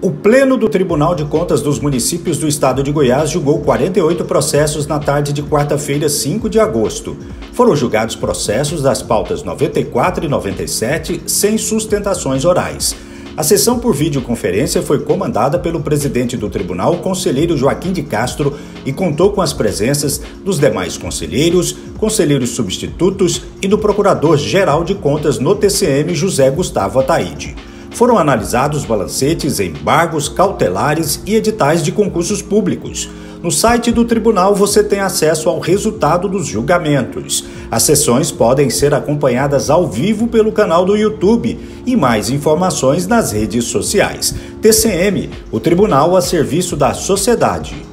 O Pleno do Tribunal de Contas dos Municípios do Estado de Goiás julgou 48 processos na tarde de quarta-feira, 5 de agosto. Foram julgados processos das pautas 94 e 97 sem sustentações orais. A sessão por videoconferência foi comandada pelo presidente do tribunal, o conselheiro Joaquim de Castro, e contou com as presenças dos demais conselheiros, conselheiros substitutos e do Procurador-Geral de Contas no TCM, José Gustavo Ataide. Foram analisados balancetes, embargos, cautelares e editais de concursos públicos. No site do tribunal você tem acesso ao resultado dos julgamentos. As sessões podem ser acompanhadas ao vivo pelo canal do YouTube e mais informações nas redes sociais. TCM, o tribunal a serviço da sociedade.